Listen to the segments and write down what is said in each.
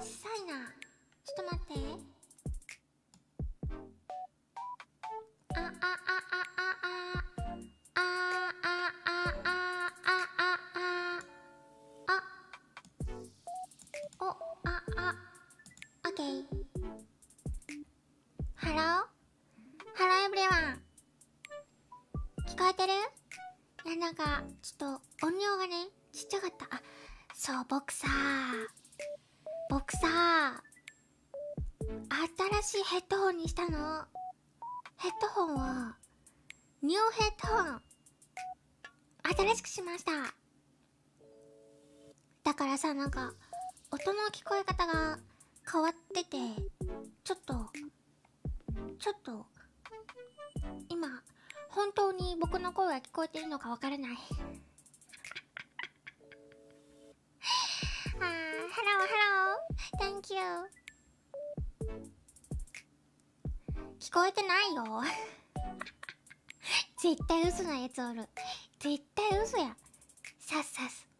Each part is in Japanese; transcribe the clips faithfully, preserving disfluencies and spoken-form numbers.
小さいな。ちょっと待って。あああああああああああああおああオッケー。ハローハローエブリワン、聞こえてる？いや、なんかちょっと音量がねちっちゃかった。あ、そう、僕さ僕さ新しいヘッドホンにしたの。ヘッドホンはニューヘッドホン新しくしました。だからさ、なんか音の聞こえ方が変わってて、ちょっとちょっと今本当に僕の声が聞こえてるのかわからない。あー、ハローハロー Thank you。 聞こえてないよ。絶対嘘なやつおる。絶対嘘や。さっさす。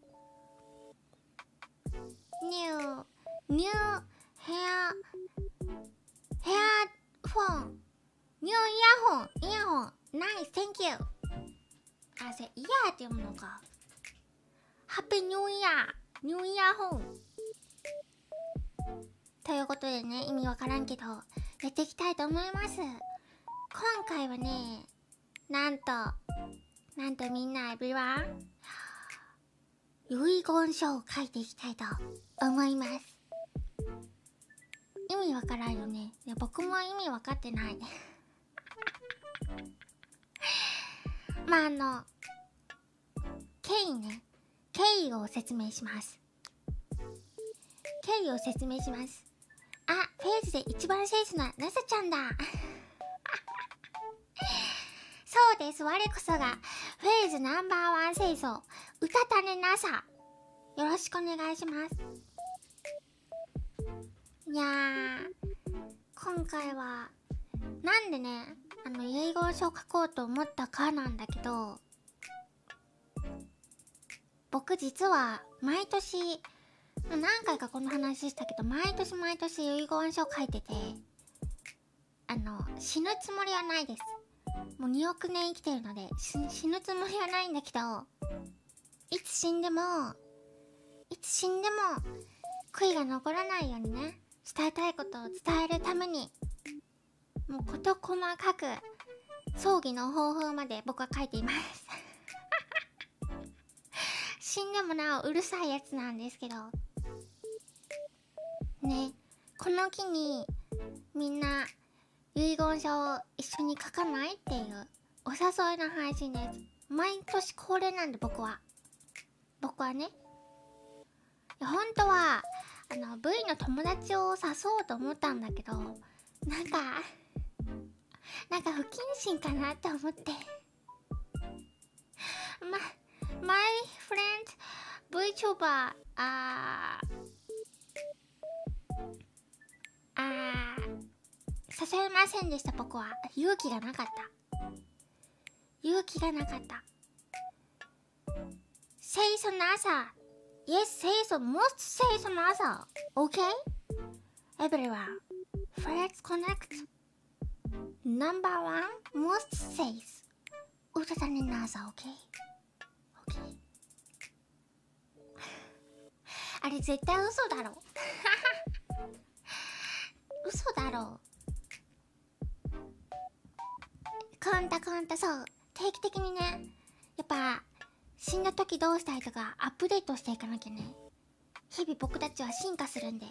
ニューニューヘアヘアフォン、ニューイヤホンイヤホンナイス Thank you。 あ、それイヤーって読むのか。ハッピーニューイヤーニューイヤホンということでね、意味わからんけどやっていきたいと思います。今回はね、なんとなんとみんなエブリワン遺言書を書いていきたいと思います。意味わからんよね。いや、僕も意味わかってないまあ、あの経緯ね、経緯を説明します。経緯を説明します。あ、フェイズで一番清楚なナサちゃんだそうです、我こそがフェイズナンバーワン清楚、うたたねナサ。よろしくお願いします。いやー、今回はなんでね、あの遺言書を書こうと思ったかなんだけど、僕実は毎年何回かこの話したけど、毎年毎年遺言書を書いてて、あの死ぬつもりはないです。もうにおくねん生きてるので死ぬつもりはないんだけど、いつ死んでもいつ死んでも悔いが残らないようにね、伝えたいことを伝えるために、もう事細かく葬儀の方法まで僕は書いています死んでもなおうるさいやつなんですけどね。この機にみんな遺言書を一緒に書かないっていうお誘いの配信です。毎年恒例なんで、僕は僕はね、本当はあの V の友達を誘おうと思ったんだけど、なんかなんか不謹慎かなって思ってま、My friend VTuber あーあー誘えませんでした。僕は勇気がなかった。勇気がなかった。清楚な朝。Yes, 清楚 most 清楚な朝。 OK? Everyone, let's connect Number one most safe うたたねな朝。 OK? OK? あれ絶対嘘だろ嘘だろ。コンタコンタ、そう、定期的にね、やっぱ死んだ時どうしたいとかアップデートしていかなきゃね。日々僕たちは進化するんで。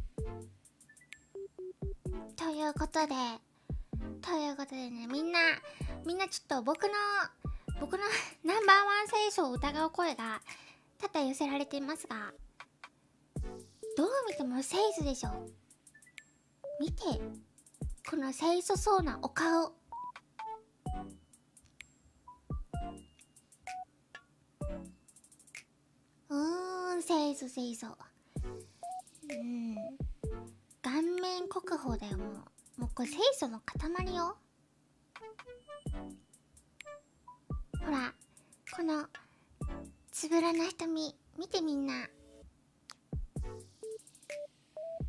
ということでということでね、みんなみんなちょっと僕の僕のナンバーワン聖書を疑う声が多々寄せられていますが、どう見ても清楚でしょ。見て、この清楚そうなお顔。うーん、清楚清楚。うん、顔面国宝だよ。もうもうこれ清楚の塊よ。ほら、このつぶらな瞳見て、みんな。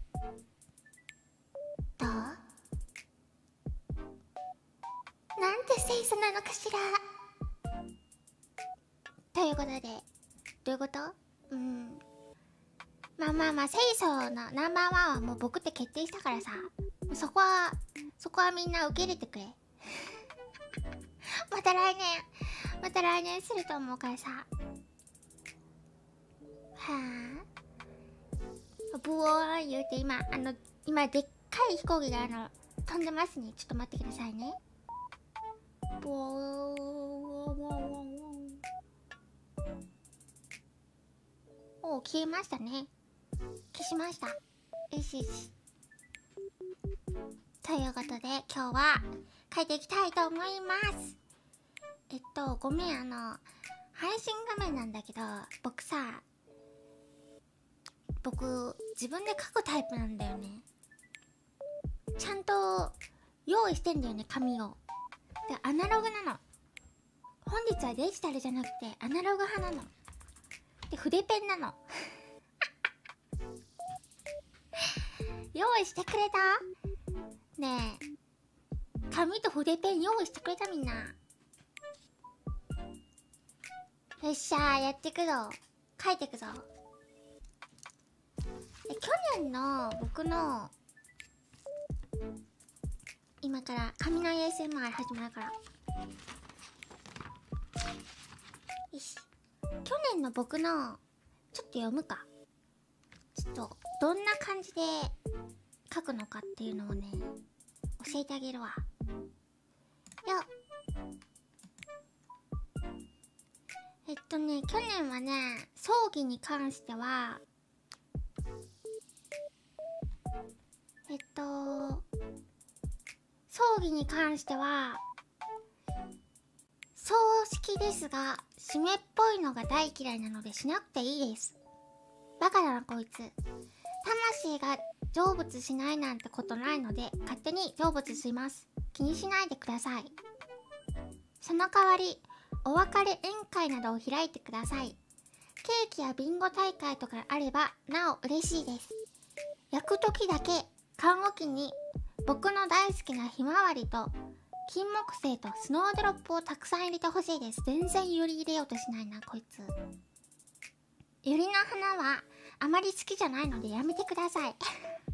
なんて清楚なのかしら。ということで、どういうこと？うん。まあまあまあ、清楚なナンバーワンはもう僕って決定したからさ、そこは、そこはみんな受け入れてくれ。また来年、また来年すると思うからさ。はあ。ブオーン言うて今、あの、今でっかい飛行機があの、飛んでますね。ちょっと待ってくださいね。ブオーン。おお、消えましたね。消しました。よしよし。ということで今日は書いていきたいと思います。えっとごめん、あの配信画面なんだけど、僕さ僕自分で書くタイプなんだよね。ちゃんと用意してんだよね、紙を。でアナログなの。本日はデジタルじゃなくてアナログ派なので、筆ペンなの。用意してくれた？ねえ、紙と筆ペン用意してくれた？みんな。よっしゃー、やってくぞ。書いてくぞ。え、去年の僕の今から紙の エーエスエムアール 始まるから。よし、去年の僕のちょっと読むか。ちょっとどんな感じで書くのかっていうのをね、教えてあげるわよ。えっとね、去年はね、葬儀に関してはえっと葬儀に関しては葬式ですが締めっぽいのが大嫌いなのでしなくていいです。バカだなこいつ。魂が成仏しないなんてことないので勝手に成仏します。気にしないでください。その代わりお別れ宴会などを開いてください。ケーキやビンゴ大会とかあればなお嬉しいです。焼く時だけ缶置きに僕の大好きなひまわりと金木犀とスノードロップをたくさん入れてほしいです。全然ユリ入れようとしないなこいつ。ユリの花はあまり好きじゃないのでやめてください。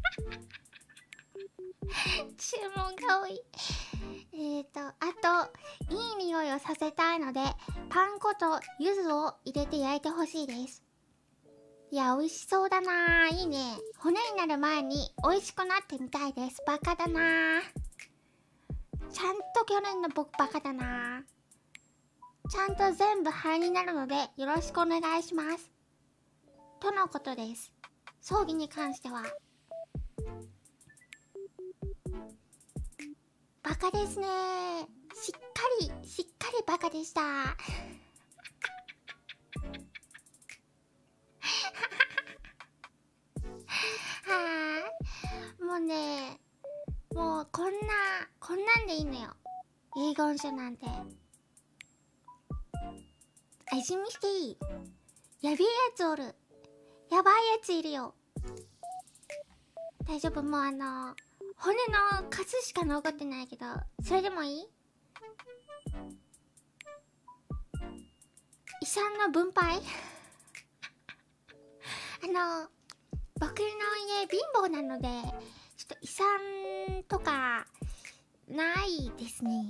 注文が多い。えーとあといい匂いをさせたいのでパン粉と柚子を入れて焼いてほしいです。いや美味しそうだなー。いいね。骨になる前に美味しくなってみたいです。バカだなー。ちゃんと去年の僕バカだなー。ちゃんと全部灰になるのでよろしくお願いしますとのことです。葬儀に関してはバカですね。しっかりしっかりバカでした。はあ、もうね、もうこんなこんなんでいいのよ、遺言書なんて。味見していい？やべえやつおる。やばいやついるよ。大丈夫、もうあの骨のカスしか残ってないけど、それでもいい？遺産の分配。あの僕の家貧乏なのでちょっと遺産とかないですね。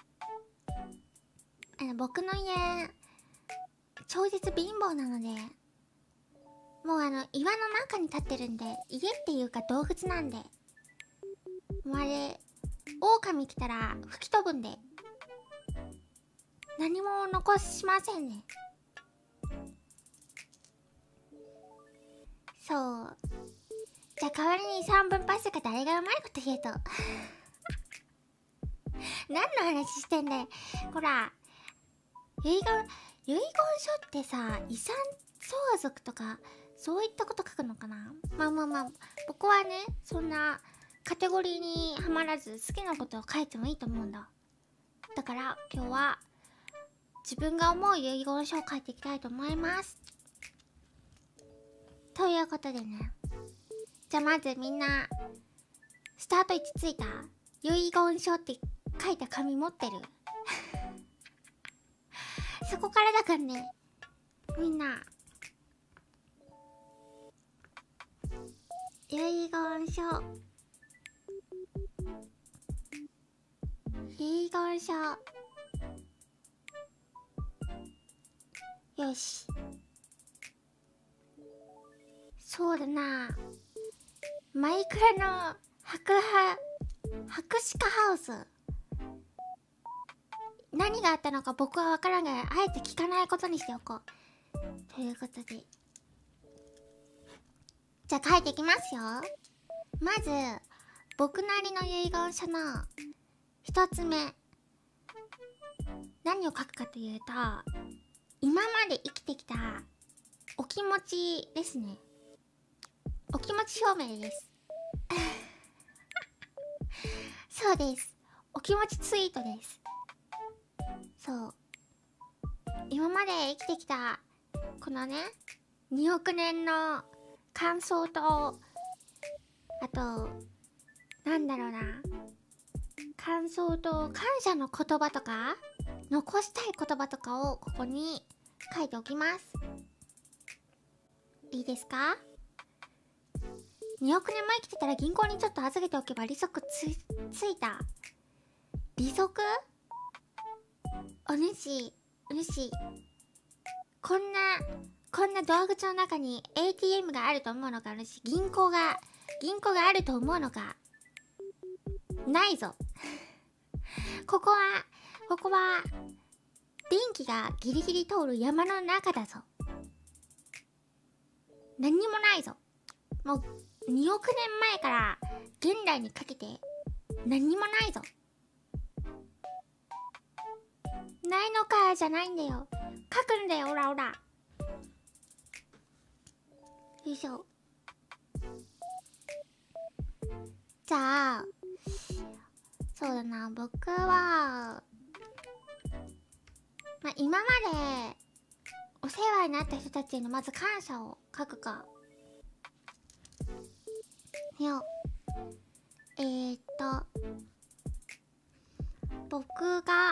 あの僕の家超絶貧乏なので、もうあの岩の中に立ってるんで、家っていうか洞窟なんで、もうあれ狼来たら吹き飛ぶんで何も残しませんね。そう、じゃあ代わりにさんぶんパスが誰がうまいこと言うと。何の話してんだよこら。遺言遺言書ってさ、遺産相続とかそういったこと書くのかな。まあまあまあ、僕はねそんなカテゴリーにはまらず好きなことを書いてもいいと思うんだ。だから今日は自分が思う遺言書を書いていきたいと思います。ということでね、じゃあまずみんなスタート位置ついた？遺言書って書いた紙持ってるそこからだからね、みんな遺言書遺言書よし、そうだな、マイクラの白は白鹿ハウス、何があったのか僕は分からんが、あえて聞かないことにしておこうということで、じゃあ書いていきますよ。まず僕なりの遺言書の一つ目、何を書くかというと、今まで生きてきたお気持ちですね。お気持ち表明ですそうです、お気持ちツイートです。そう、今まで生きてきたこのねにおく年の感想と、あとなんだろうな、感想と感謝の言葉とか残したい言葉とかをここに書いておきます。いいですか？におく年も生きてたら銀行にちょっと預けておけば利息つ, ついた利息、お主お主こんなこんなドア口の中に エーティーエム があると思うのか、お主銀行が銀行があると思うのか、ないぞここはここは電気がギリギリ通る山の中だぞ。何にもないぞ。もうにおく年前から現代にかけて何にもないぞ。ないのかじゃないんだよ、書くんだよ、オラオラ。よいしょ。じゃあそうだな、僕はまあ今までお世話になった人たちへのまず感謝を書くかよ。えー、っと僕が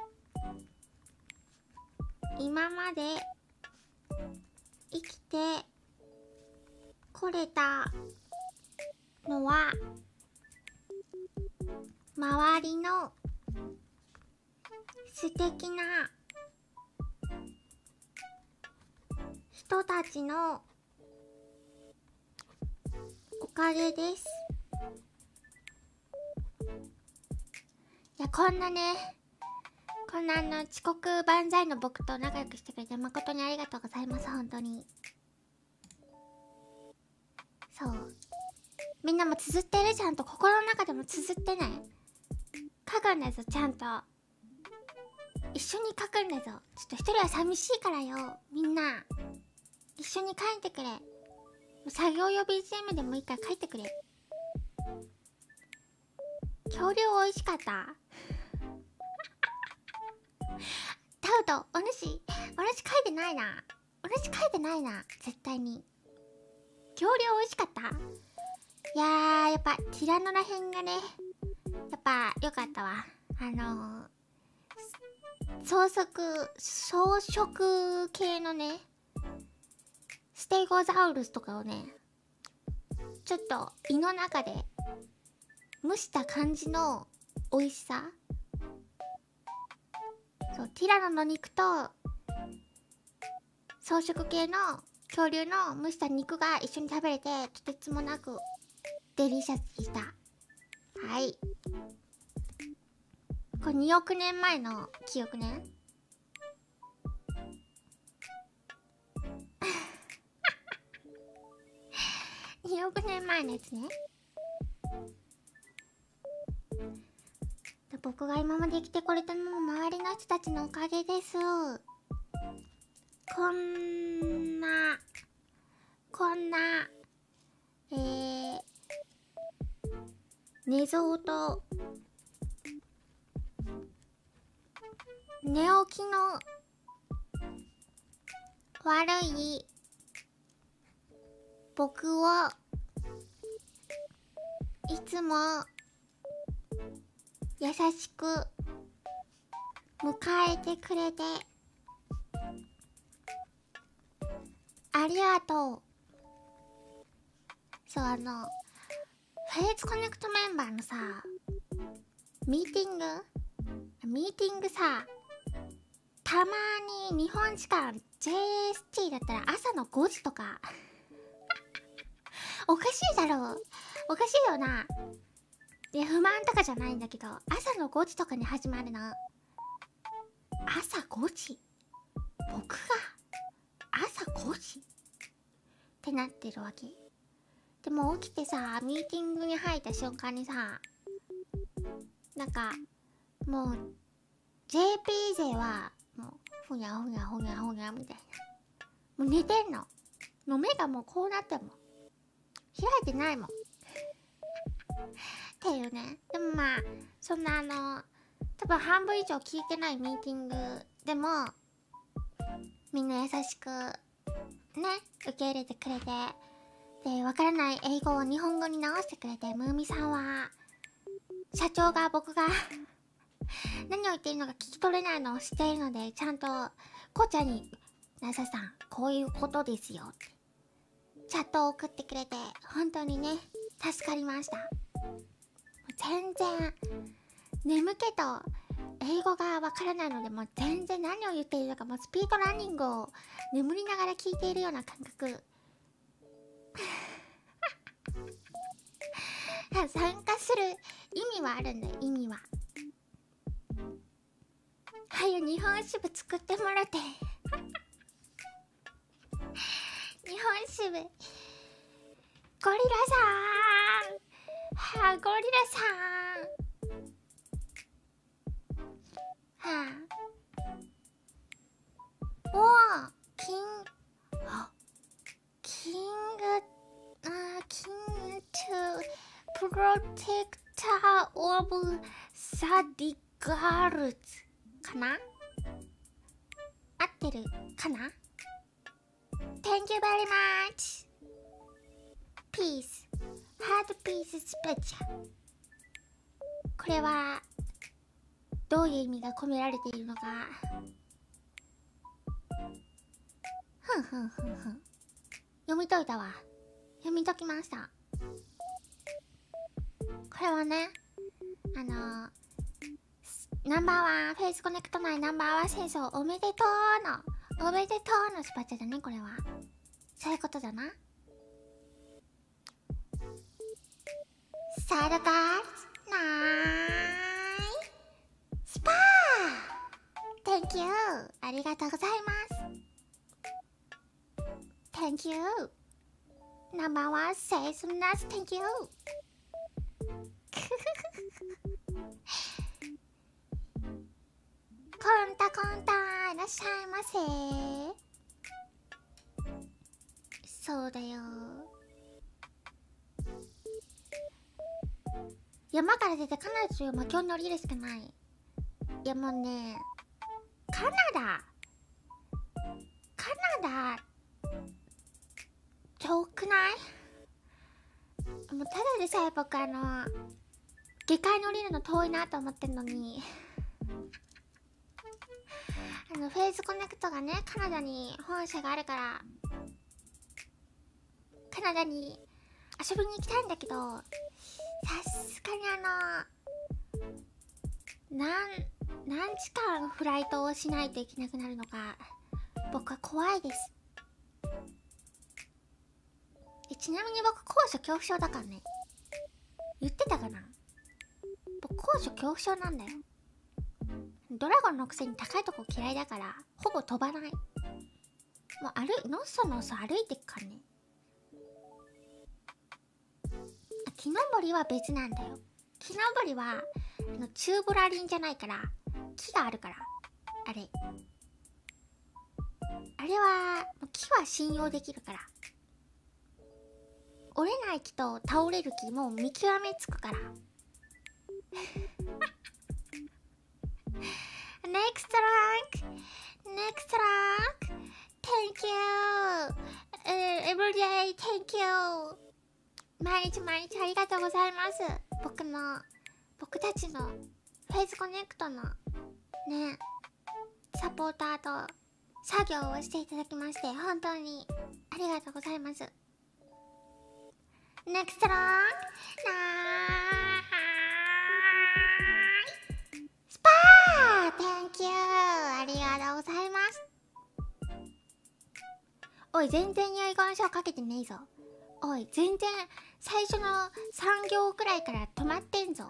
今まで生きてこれたのは、周りの素敵な人たちのおかげです。いや、こんなね、こんなあの遅刻万歳の僕と仲良くしてくれて誠にありがとうございます。本当にそう、みんなも綴ってる？ちゃんと心の中でも綴ってね。書くんだぞ、ちゃんと一緒に書くんだぞ。ちょっと一人は寂しいからよ、みんな一緒に書いてくれ。作業用 ビージーエム でもいいから書いてくれ。恐竜美味しかったタウト、お主お主書いてないな、お主書いてないな、絶対に。恐竜美味しかった。いやー、やっぱティラノらへんがね、やっぱ良かったわ。あのー、草食草食系のねステゴザウルスとかをね、ちょっと胃の中で蒸した感じの美味しさ。そう、ティラノの肉と草食系の恐竜の蒸した肉が一緒に食べれて、とてつもなくデリシャスでした。はい、これにおく年前の記憶ねにおく年前のやつね。僕が今まで生きてこれたのも周りの人たちのおかげです。こんなこんなえー、寝相と寝起きの悪い僕をいつも優優しく迎えてくれてありがとう。そう、あのフェイスコネクトメンバーのさ、ミーティングミーティングさ、たまに日本時間 ジェイエスティー だったら朝のごじとかおかしいだろう、おかしいよな。いや、不満とかじゃないんだけど、朝のごじとかに始まるの。朝ごじ、僕が朝ごじってなってるわけ。でも起きてさ、ミーティングに入った瞬間にさ、なんかもう ジェーピー 勢はもうふにゃふにゃふにゃふにゃみたいな、もう寝てんの。もう目がもうこうなっても開いてないもんっていうね。でもまあそんなあの多分半分以上聞いてないミーティングでもみんな優しくね受け入れてくれて、でわからない英語を日本語に直してくれて、ムーミさんは社長が僕が何を言っているのか聞き取れないのを知っているので、ちゃんとこうちゃんに「なささんこういうことですよ」ってチャットを送ってくれて、本当にね助かりました。全然眠気と英語がわからないので、もう全然何を言っているのか、もうスピードランニングを眠りながら聞いているような感覚参加する意味はあるんだよ、意味は。はよ日本支部作ってもらって日本支部ゴリラさんはあ、ゴリラさんはあ、おおキンあキングあキングトゥプロテクターオブサディガールズかな、合ってるかな。 Thank you very much Peace Heart Peace Special。 これはどういう意味が込められているのか、ふんふんふんふん読み解いたわ。読み解きました。これはね、あのー、ナンバーワンフェイスコネクト内ナンバーワン戦争おめでとうのおめでとうのスパチャだね。これはそういうことだな。サイドガールズナイスパー Thank you ありがとうございます。 Thank you ナンバーワンセイスナス Thank you コンタコンタいらっしゃいませ。そうだよ、山から出てカナダという魔境に降りるしかない。いやもうね、カナダカナダ遠くない？もうただでさえ僕あの下界に降りるの遠いなと思ってんのにあのフェイスコネクトがねカナダに本社があるからカナダに遊びに行きたいんだけど、さすがにあの何何時間フライトをしないといけなくなるのか僕は怖いです。えちなみに僕高所恐怖症だからね。言ってたかな。僕高所恐怖症なんだよ。ドラゴンのくせに高いとこ嫌いだからほぼ飛ばない。もう歩いのっそのっそ歩いてっからね。木登りは別なんだよ。木登りはあのチューブラリンじゃないから木があるから。あれあれは木は信用できるから。折れない木と倒れる木も見極めつくからNext rank Next rank Thank you、uh, Every day Thank you 毎日毎日ありがとうございます。僕の僕たちのフェイスコネクトのねサポーターと作業をしていただきまして本当にありがとうございます。ネクストロンなーいスパー Thank you ありがとうございます。おい全然遺言書かけてねえぞ。おい全然最初のさん行くらいから止まってんぞ。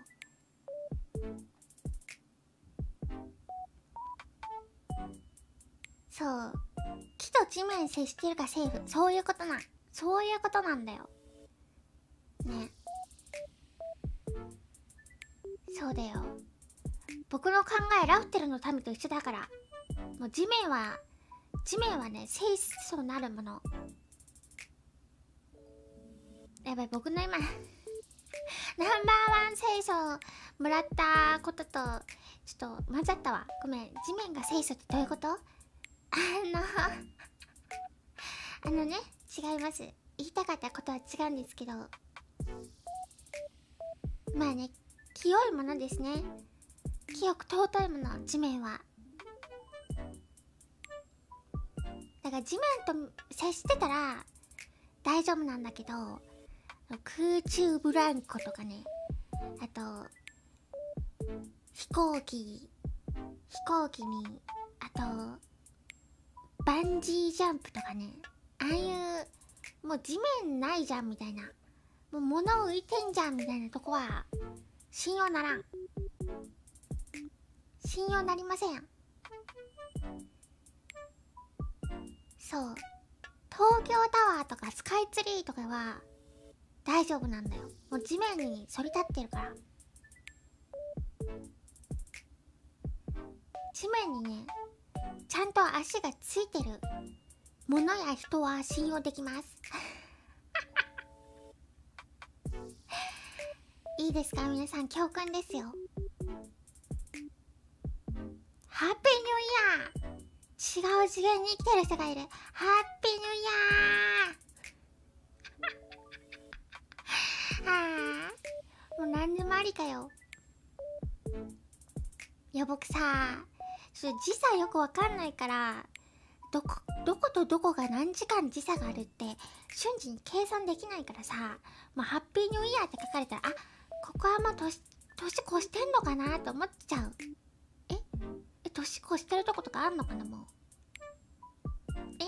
そう木と地面接してるかセーフ、そういうことなそういうことなんだよね。そうだよ、僕の考えラフテルの民と一緒だから。もう地面は地面はね聖書なるもの。やばい、僕の今ナンバーワン聖書もらったこととちょっと混ざったわ。ごめん、地面が聖書ってどういうこと？あのあのね、違います。言いたかったことは違うんですけど、まあね、清いものですね。清く尊いもの、地面は。だから地面と接してたら大丈夫なんだけど、空中ブランコとかね、あと飛行機飛行機にあとバンジージャンプとかね、ああいうもう地面ないじゃんみたいな、もう物浮いてんじゃんみたいなとこは信用ならん。信用なりません。そう、東京タワーとかスカイツリーとかは大丈夫なんだよ。もう地面に反り立ってるから。地面にねちゃんと足がついてるものや人は信用できますいいですか皆さん、教訓ですよ。ハッピーニューイヤー。違う次元に生きてる人がいる。ハッピーニューイヤーはあ、もう何でもありかよ。いや僕さ、ちょっと時差よくわかんないから、どこどことどこが何時間時差があるって瞬時に計算できないからさ、まあ、ハッピーニューイヤーって書かれたら、あ、ここはもう年年越してんのかなと思っちゃう。ええ年越してるとことかあんのかな。もうえ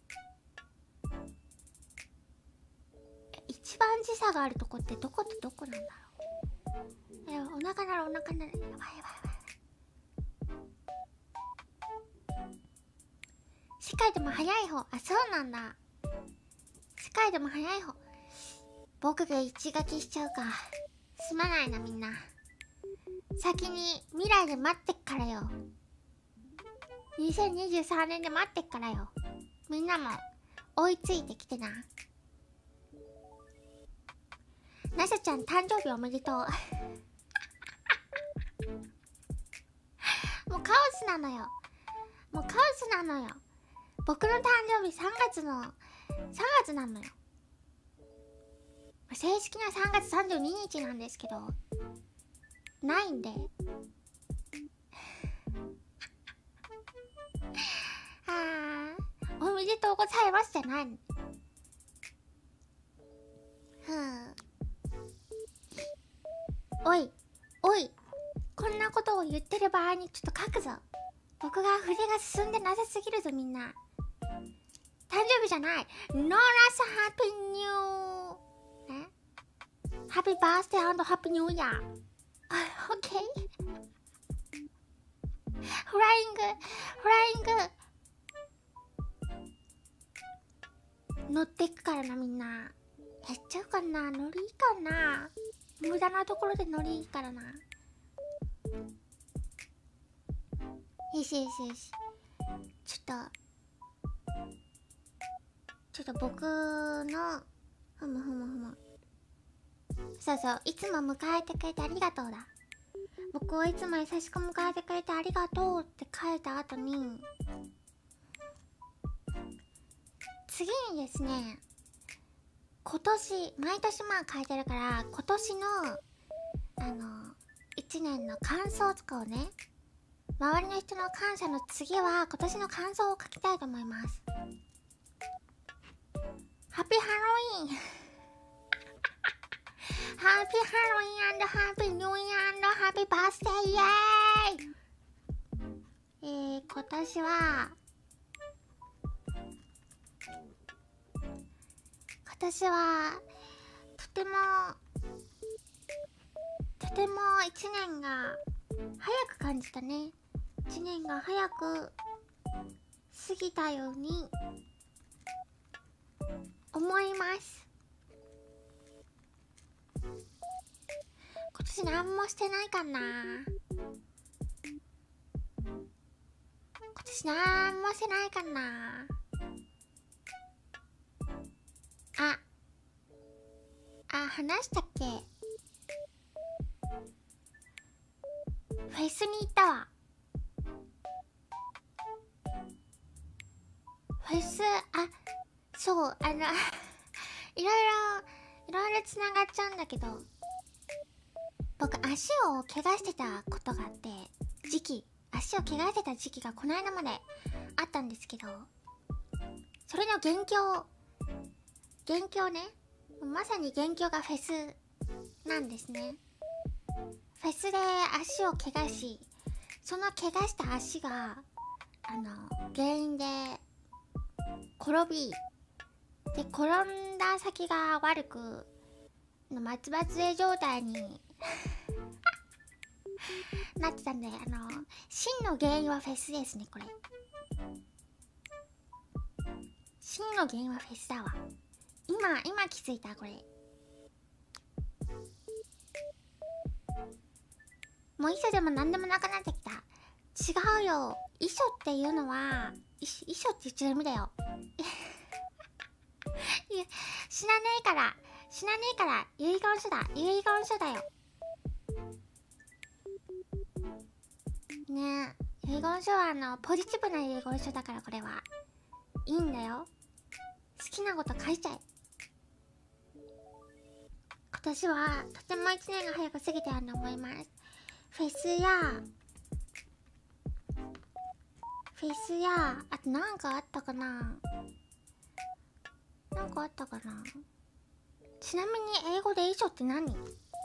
一番時差があるとこってどことどこなんだろう。えお腹ならお腹なら、やばいやばいやばい。世界でも早い方、あ、そうなんだ。世界でも早い方。僕が一書きしちゃうか。すまないなみんな。先に未来で待ってっからよ。にせんにじゅうさんねんで待ってっからよ。みんなも追いついてきてな。なさちゃん誕生日おめでとうもうカオスなのよ。もうカオスなのよ。僕の誕生日さんがつのさんがつなのよ。正式にはさんがつさんじゅうににちなんですけど、ないんではあ、おめでとうございますじゃないの。はあ、おいおい、こんなことを言ってる場合にちょっと書くぞ。僕が筆が進んでなさすぎるぞみんな。誕生日じゃない。ノーラスハッピーニューえハッピーバースデー&ハッピーニューイヤー。オッケーフライングフライング乗ってくからなみんな。やっちゃうかな。乗りいいかな。無駄なところで乗りいいからな。よしよしよし。ちょっとちょっと僕のふむふむふむそうそう、いつも迎えてくれてありがとうだ。僕をいつも優しく迎えてくれてありがとうって書いた後に、次にですね、今年毎年まあ書いてるから、今年のあの一ちねんの感想とかをね、周りの人の感謝の次は今年の感想を書きたいと思います。ハッピーハロウィンハッピーハロウィン&ハッピーニューイヤー&ハッピーバースデーイエーイ。えー、今年は今年はとてもとてもいちねんが早く感じたね。いちねんが早く過ぎたように思います。今年何もしてないかな。今年何もしてないかな。ああ、話したっけ。フェスに行ったわ。フェス、あ、そう、あのいろいろいろいろつながっちゃうんだけど、僕足を怪我してたことがあって、時期足を怪我してた時期がこの間まであったんですけど、それの元凶元凶ね、まさに元凶がフェスなんですね。フェスで足を怪我し、その怪我した足があの原因で転びで、転んだ先が悪く松葉杖状態になってたんで、あの真の原因はフェスですね。これ真の原因はフェスだわ。今今気づいた。これもう衣装でも何でもなくなってきた。違うよ、衣装っていうのは衣装って言っちゃダメだよいや、死なねえから死なねえから遺言書だ、遺言書だよね。え、遺言書はあのポジティブな遺言書だから、これはいいんだよ。好きなこと書いちゃえ。今年はとてもいちねんが早く過ぎたように思います。フェスやフェスやあとなんかあったかな、なんかあったかな。ちなみに英語で衣装って何？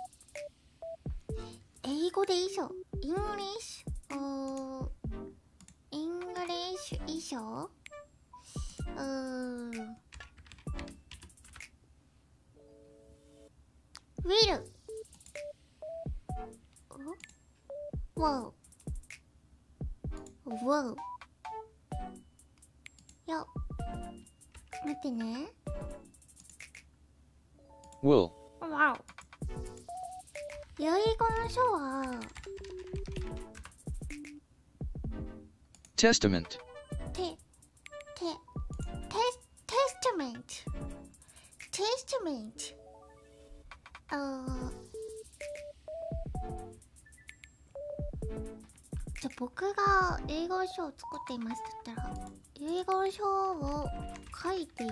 英語で衣装、イングリッシュ、おー、イングリッシュ衣装、うーん、ウィル、ウォーウォーよ、待ってね。 Will. わお。遺言書は Testament. テテテテストメントテストメントあー、じゃあ僕が遺言書を作っていますって言ったら、遺言書を書いています。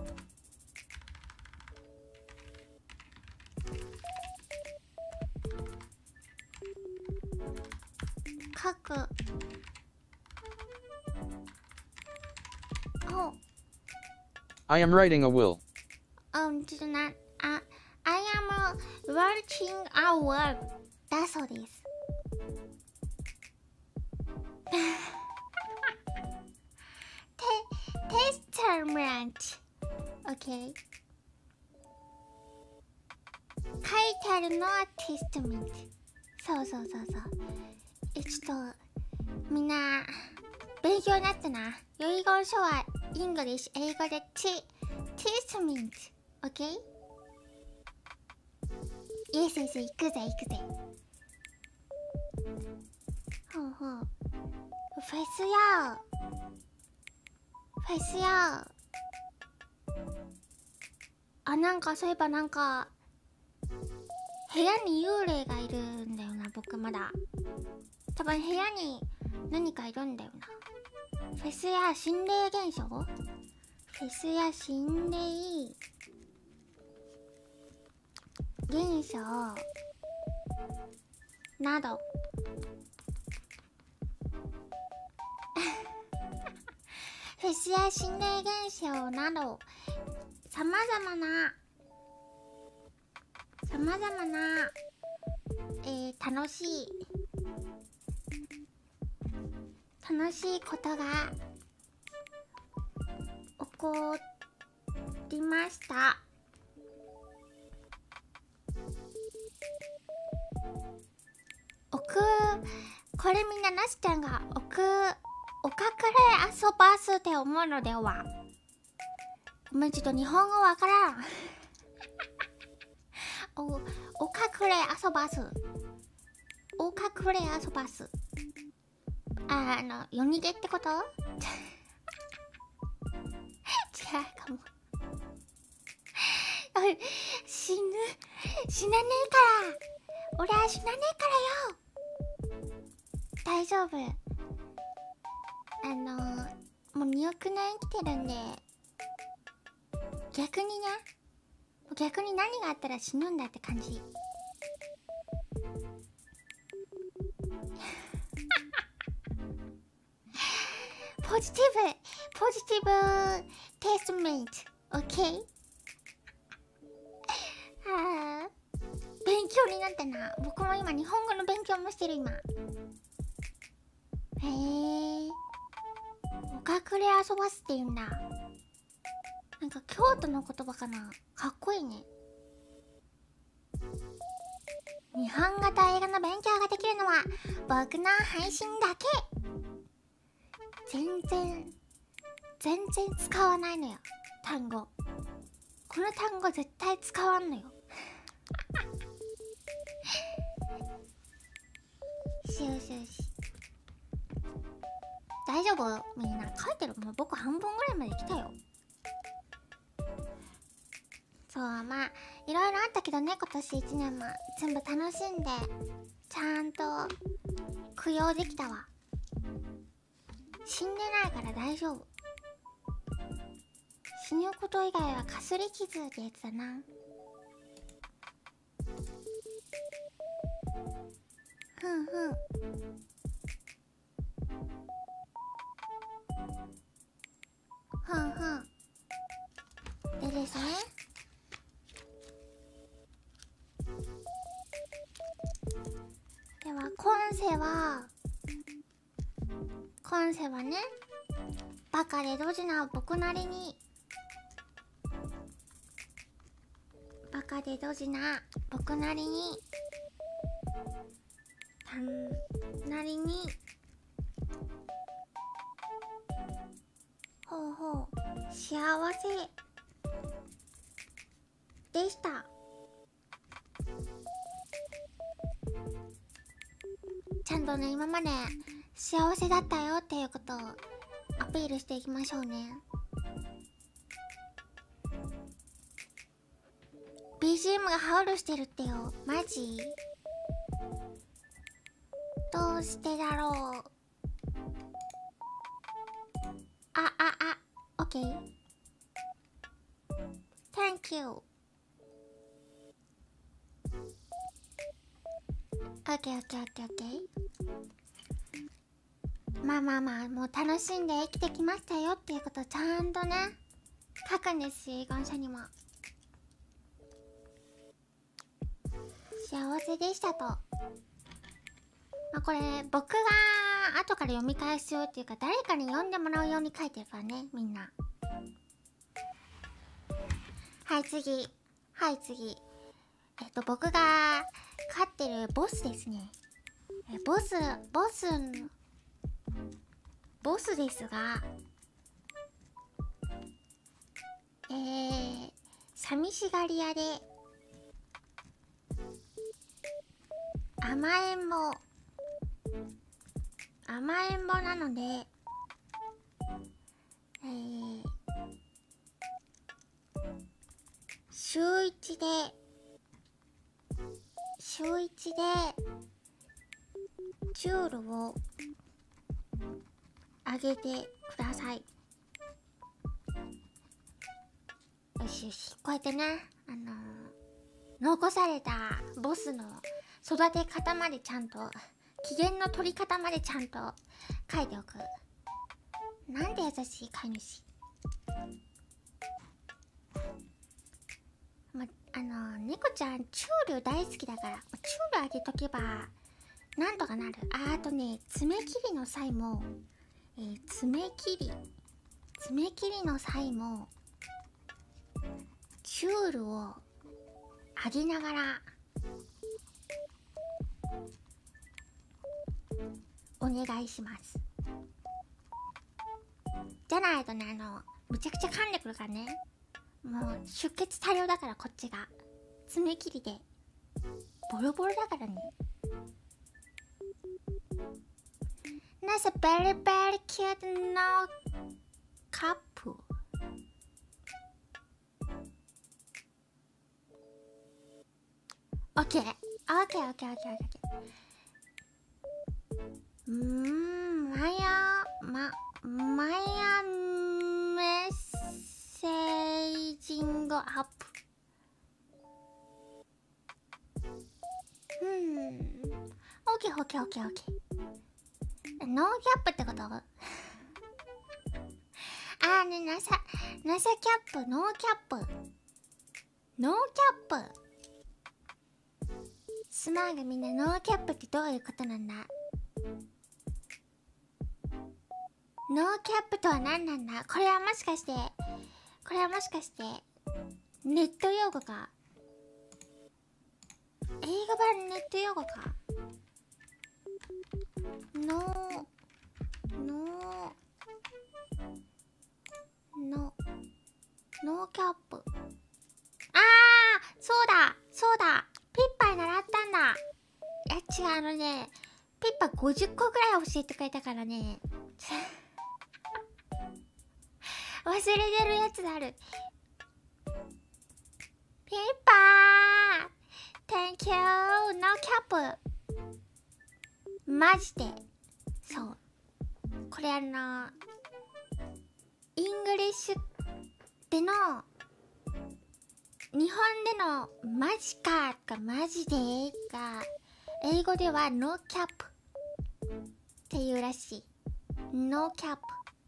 書く。お、 I am writing a will. うん、ちょっとな、あ、I am writing a will だそうです。テ、テスタメント OK、 書いてあるのはテスタメント。そうそうそうそう。え、ちょっとみんな勉強になったな。遺言書はイングリッシュ、英語でテ、テスタメント OK。 イエスイエス、行くぜ行くぜ。ほうほう。フェスやフェスやあ、なんかそういえばなんか部屋に幽霊がいるんだよな。僕まだ多分部屋に何かいるんだよな。フェスや心霊現象、フェスや心霊現象などフェスや心霊現象などさまざまなさまざまな、えー、楽しい楽しいことが起こりました。おくこれみんななしちゃんがおくおかくれ遊ばすって思うのでは。ごめん、ちょっと日本語わからんおおかくれ遊ばすおかくれ遊ばすあ、あの夜逃げってこと違うかも死ぬ死なねえから俺は死なねえからよ。大丈夫、あのもうにおくねん生きてるんで、逆にね逆に何があったら死ぬんだって感じポジティブポジティブテイストメイト OK あー勉強になったな。僕も今日本語の勉強もしてる今。へえ、おかくれ遊ばすって言うんだ。なんか京都の言葉かな。かっこいいね。日本語と映画の勉強ができるのは僕の配信だけ。全然全然使わないのよ単語。この単語絶対使わんのよよしよしよし、大丈夫みんな。書いてる、もう僕半分ぐらいまで来たよ。そう、まあいろいろあったけどね、今年いちねんも全部楽しんでちゃんと供養できたわ。死んでないから大丈夫。死ぬこと以外はかすり傷ってやつだな。ふんふんふんふんでですね、では今世は今世はね、バカでドジな僕なりにバカでドジな僕なりにたんなりにほうほう幸せでした。ちゃんとね、今まで幸せだったよっていうことをアピールしていきましょうね。 ビージーエム がハウルしてるってよ。マジどうしてだろう。あああ OK Thank you OK OK OK OK。まあまあまあ、もう楽しんで生きてきましたよっていうことをちゃんとね書くんですよ、遺言書にも。幸せでしたと。まあこれ僕が後から読み返すよっていうか、誰かに読んでもらうように書いてるからね、みんな。はい次はい次えっと僕が飼ってるボスですね。えボスボスボスですが、えー、寂しがり屋で甘えん坊甘えん坊なので、えー、週一で週一でチュールをあげてください。よしよし、こうやってね、あのー、残されたボスの育て方までちゃんと、機嫌の取り方までちゃんと書いておく。なんて優しい飼い主。ま、あの猫ちゃんチュール大好きだから、チュールあげとけばなんとかなる。あ、あとね、爪切りの際も、えー、爪切り爪切りの際もチュールをあげながらお願いします。じゃないとね、あのむちゃくちゃ噛んでくるからね。もう出血多量だから、こっちが爪切りでボロボロだからね。That's a very very cute no couple. Okay, okay, okay, okay, okay. うーん、マヤまマヤメッセージングアップ。うん。オッケーオッケーオッケーオッケー。ノーキャップってこと？あーね、ナサナサキャップ、ノーキャップ、ノーキャップ。スマーがみんなノーキャップってどういうことなんだ？ノーキャップとは何なんだ？これはもしかしてこれはもしかしてネット用語か？英語版ネット用語か？ノーノーノノーキャップ。あー、そうだそうだ、ピッパに習ったんだ。いや違う、あのね、ピッパごじゅっこぐらい教えてくれたからね忘れてるやつある。ピッパー Thank you No cap。 マジでそう、これあのイングリッシュでの日本でのマジかかマジでか、英語では No cap っていうらしい。 No cap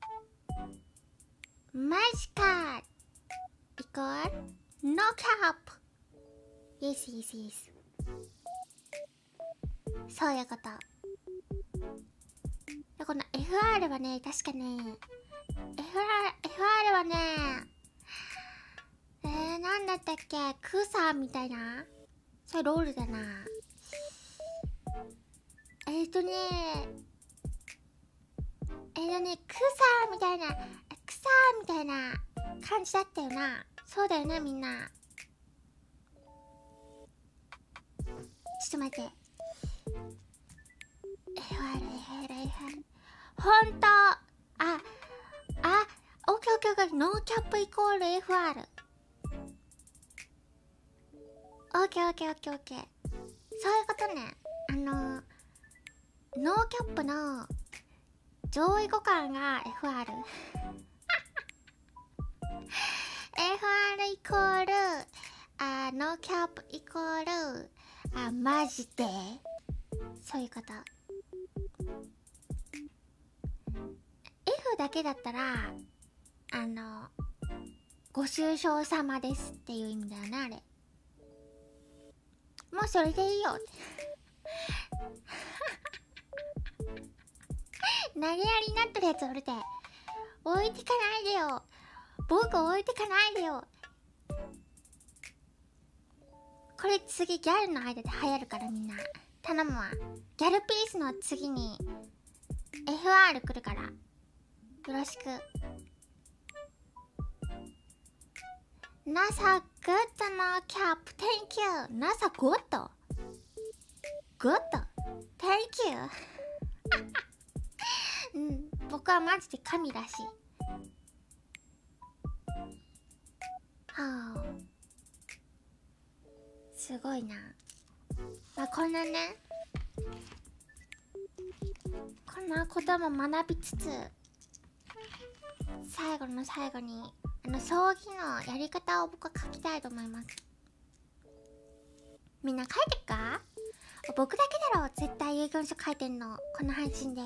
マジかイコール No cap。 Yes yes yes、 そういうこと。でこの エフアール はね、確かね エフアール, エフアール はね、えー、なんだったっけ、クーサーみたいな、それロールだな。えーとねえーとねクーサーみたいな、クサーみたいな感じだったよな。そうだよな、みんな。ちょっと待って、 エフアール エフアール エフアール ほんと、ああオッケーオッケーオッケー、ノーキャップイコール エフアール。 オッケーオッケーオッケーオッケー、そういうことね。あのノーキャップの上位互換が エフアール エフアール イコールあノーキャップイコールあマジで、そういうこと。 F だけだったらあのご愁傷様ですっていう意味だよね、あれ。もうそれでいいよ投げやりになってるやつおるで、置いてかないでよ、僕置いてかないでよ。これ次ギャルの間で流行るからみんな頼むわ。ギャルピースの次に エフアール 来るからよろしく。 ナサ good no cap thank you。 ナサ good good thank you うん、僕はマジで神らしい。はあ、すごいな。まあこんなね、こんなことも学びつつ、最後の最後にあの葬儀のやり方を僕は書きたいと思います。みんな書いてっか？ 僕だけだろ絶対遺言書書いてんのこの配信で。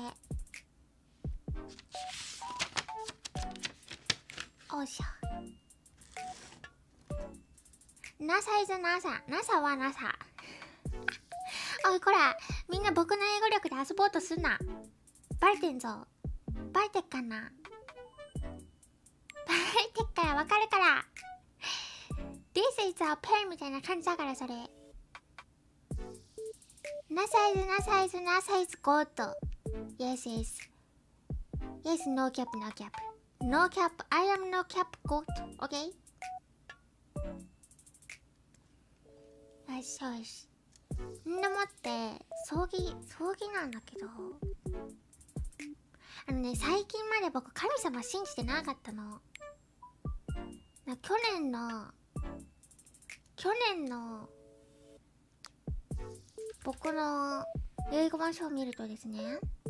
おいしょ。 NASA is NASA。 NASA は NASA。 おいこら、みんな僕の英語力で遊ぼうとすんな。バレてんぞ。バレてっかな。バレてっからわかるから。 This is a pen みたいな感じだからそれ。 NASA is NASA is NASA is good。 Yes yes Yes no cap no cap No cap I am no cap good OK。 よしよし。んでもって葬儀葬儀なんだけど、あのね最近まで僕神様信じてなかったの。な去年の去年の僕の遺言書を見るとですね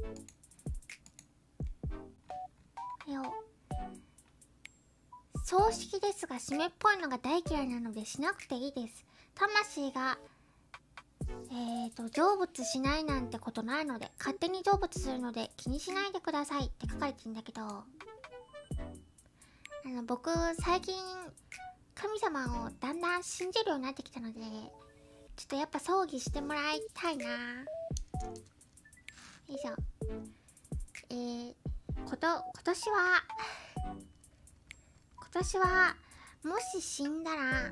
よ、葬式ですが締めっぽいのが大嫌いなのでしなくていいです。魂がえーと成仏しないなんてことないので勝手に成仏するので気にしないでくださいって書かれてるんだけど、あの僕最近神様をだんだん信じるようになってきたので、ちょっとやっぱ葬儀してもらいたいな。よいしょ。えー、こと今年は今年はもし死んだら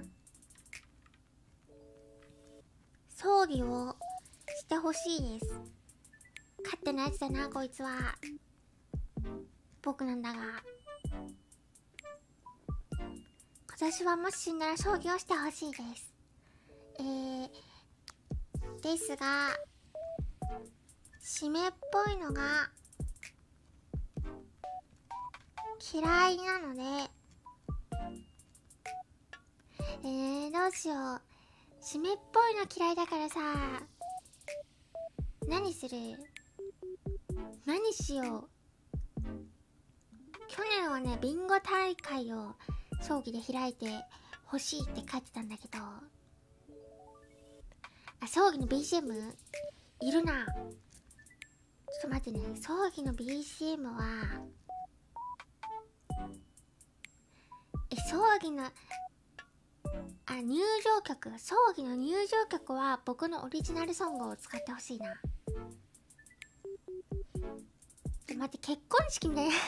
葬儀をしてほしいです。勝手なやつだなこいつは。僕なんだが今年はもし死んだら葬儀をしてほしいです。えー、ですが締めっぽいのが嫌いなので、えー、どうしよう。締めっぽいの嫌いだからさ、何する？何しよう。去年はねビンゴ大会を葬儀で開いてほしいって書いてたんだけど、あ、葬儀の ビージーエム いるな。ちょっと待ってね、葬儀の ビージーエム はえ葬儀のあ入場曲、葬儀の入場曲は僕のオリジナルソングを使ってほしいな。ちょ待って、結婚式みたいな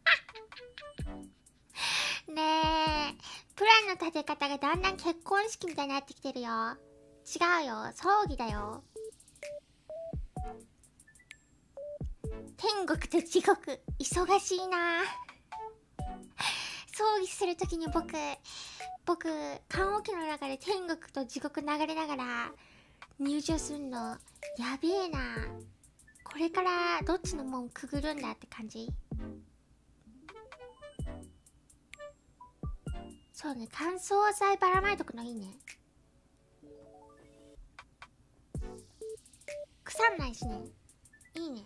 ねえ、プランの立て方がだんだん結婚式みたいになってきてるよ。違うよ、葬儀だよ。天国と地獄忙しいな葬儀するときに僕僕棺桶の中で天国と地獄流れながら入場するのやべえな。これからどっちの門くぐるんだって感じ。そうね、乾燥剤ばらまいとくのいいね。腐んないしね、いいね。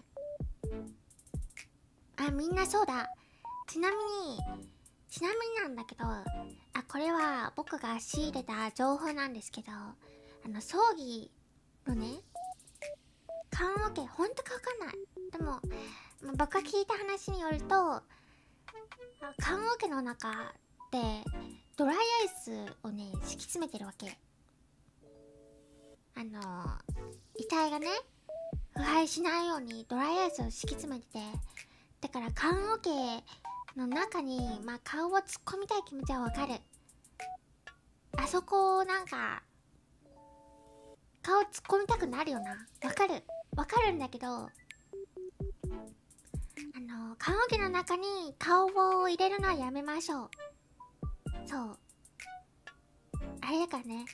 あ、みんなそうだ。ちなみにちなみになんだけど、あ、これは僕が仕入れた情報なんですけど、あの葬儀のね棺桶ほんとかわかんない。でも僕が聞いた話によると、棺桶の中でドライアイスをね敷き詰めてるわけ。あの遺体がね腐敗しないようにドライアイスを敷き詰めてて、だから棺桶の中にまあ顔を突っ込みたい気持ちはわかる。あそこをなんか顔突っ込みたくなるよな。わかるわかるんだけど、あの棺桶の中に顔を入れるのはやめましょう。そうあれだからね、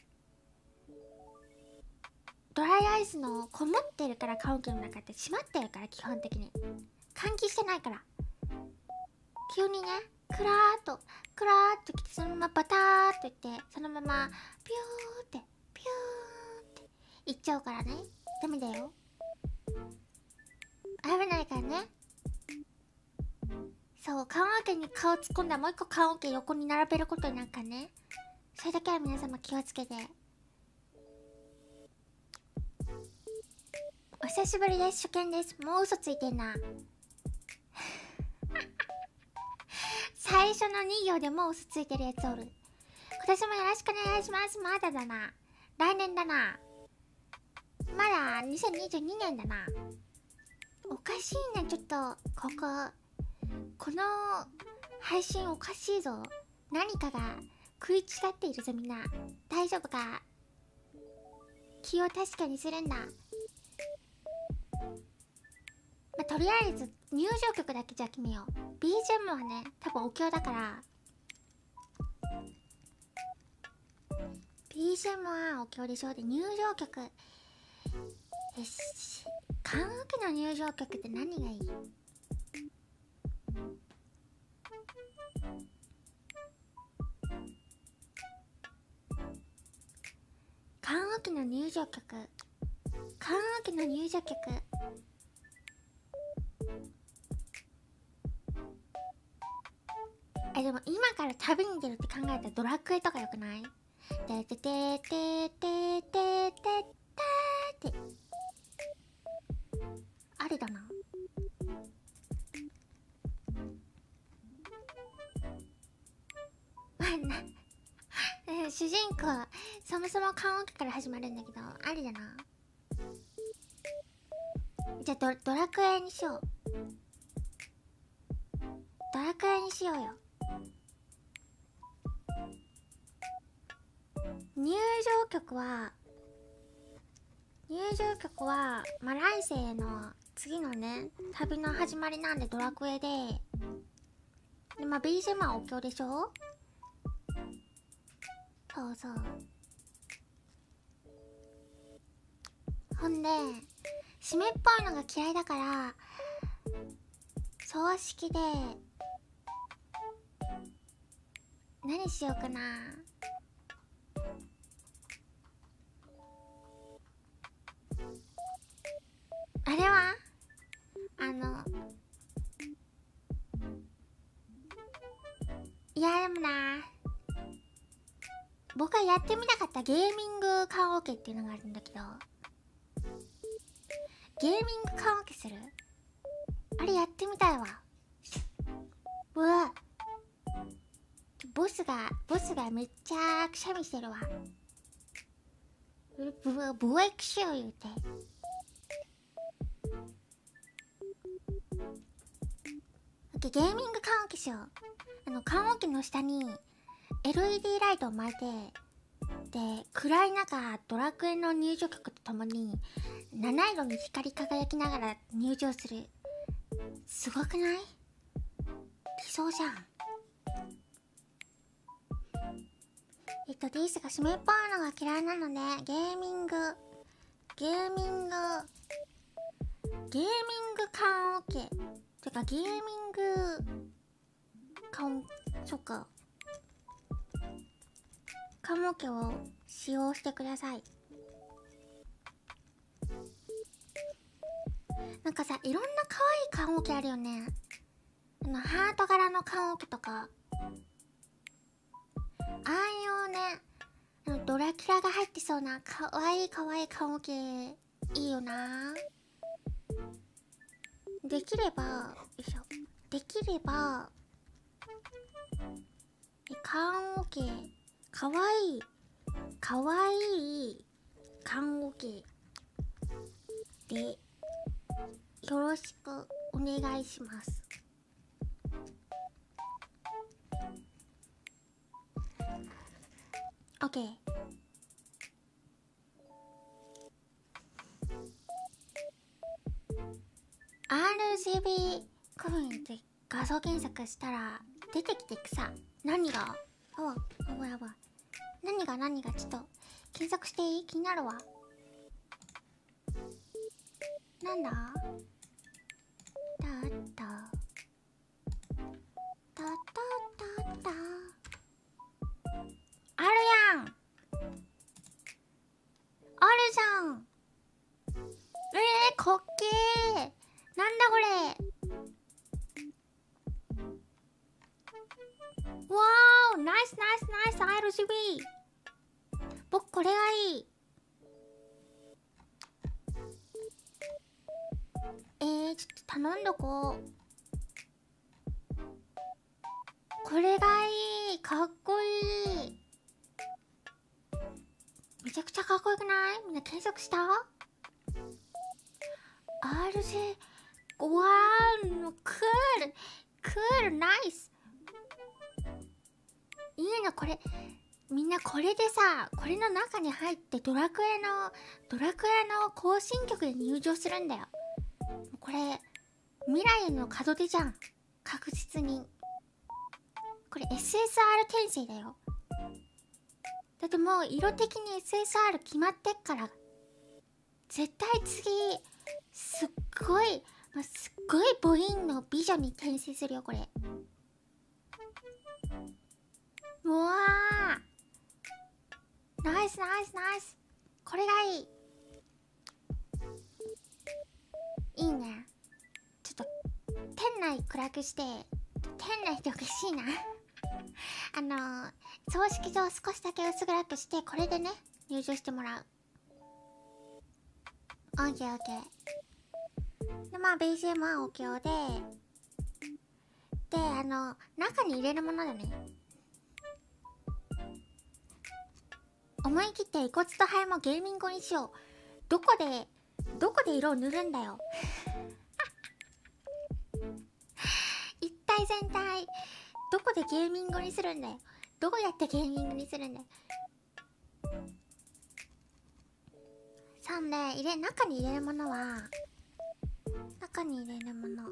ドライアイスのこもってるから、棺桶の中って閉まってるから、基本的に換気してないから、急にねクラーっとクラーっときて、そのままバターっといって、そのままピューってピューっていっちゃうからね、ダメだよ。危ないからね。そう、棺桶に顔突っ込んだらもう一個棺桶横に並べることになんかね、それだけは皆様気をつけて。 お久しぶりです。初見です。もう嘘ついてんな。最初のに行でもう嘘ついてるやつおる。今年もよろしくお願いします。まだだな。来年だな。まだにせんにじゅうにねんだな。おかしいね、ちょっとこここの配信おかしいぞ。何かが食い違っているぞ。みんな大丈夫か。気を確かにするんだ。まあ、とりあえず入場曲だけじゃあ決めよう。 ビージーエム はね多分お経だから ビージーエム はお経でしょ。で入場曲、よし、棺桶の入場曲って何がいい？棺桶の入場曲棺桶の入場曲え、でも今から旅に出るって考えたらドラクエとかよくない？ててててててててってありだな。主人公そもそも棺桶から始まるんだけどありだな。じゃあ ド, ドラクエにしよう。ドラクエにしようよ。入場曲は入場曲はまあ来世の次のね旅の始まりなんでドラクエで、でまあ ビージーエム はお経でしょ。そうそう。ほんで湿っぽいのが嫌いだから葬式で何しようかな。あれはあのいやでもな、僕がやってみたかったゲーミング棺桶っていうのがあるんだけど、ゲーミング棺桶する？あれやってみたいわ。うわ、ボスがボスがめっちゃくしゃみしてるわ。ブブブエクシュ言うて。ゲーミング棺桶しよう。あの棺桶の下に エルイーディー ライトを巻いて、で暗い中ドラクエの入場曲とともに七色に光り輝きながら入場する。すごくない？理想じゃん。えっとリースが湿っぽいのが嫌いなのでゲーミングゲーミングゲーミング棺桶てかゲーミング棺そっか棺桶を使用してください。なんかさ、いろんな可愛い棺桶あるよね。あのハート柄の棺桶とか、ああいうね、あのドラキュラが入ってそうな可愛い可愛い棺桶いいよな。できればよいしょ、できれば棺桶可愛い可愛い棺桶でよろしくお願いします。オッケー。アールジービー クイーンって画像検索したら出てきてくさ。何が？あわあわあわ。何が何がちょっと検索していい？気になるわ。なんだ？たったたたたたあるやん、あるじゃん。えー、こっけー。なんだこれ。わーお、ナイスナイスナイス アールジービー。僕これがいい。 えー、ちょっと頼んどこう。これがいい、かっこいい。めちゃくちゃかっこよくない？みんな検索した？ アールジェー、 わー、クールクール、ナイス。いいのこれ。みんなこれでさ、これの中に入ってドラクエのドラクエの行進曲で入場するんだよ。これ未来への門出じゃん、確実に。これ エスエスアール 転生だよ。だってもう色的に エスエスアール 決まってっから、絶対次すっごい、まあ、すっごい母音の美女に転生するよこれ。うわー、ナイスナイスナイス。これがいい。いいね。ちょっと店内暗くして、店内っておかしいなあのー、葬式場を少しだけ薄暗くして、これでね入場してもらう。オッケーオッケー。でまあ ビージーエム はお経で、であの中に入れるものだね。思い切って遺骨と灰もゲーミングにしよう。どこでどこで色を塗るんだよ一体全体どこでゲーミングにするんだよ。どうやってゲーミングにするんだよ。そんで入れ中に入れるものは、中に入れるもの